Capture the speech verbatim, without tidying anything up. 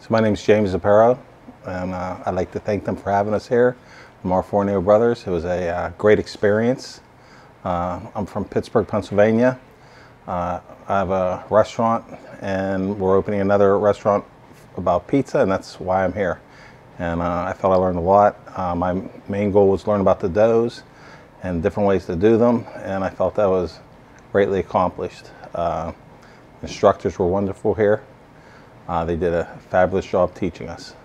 So my name is James Zipparo, and uh, I'd like to thank them for having us here from our Forneo Brothers. It was a uh, great experience. Uh, I'm from Pittsburgh, Pennsylvania. Uh, I have a restaurant, and we're opening another restaurant about pizza, and that's why I'm here. And uh, I felt I learned a lot. Uh, my main goal was to learn about the doughs and different ways to do them, and I felt that was greatly accomplished. Uh, instructors were wonderful here. Uh, they did a fabulous job teaching us.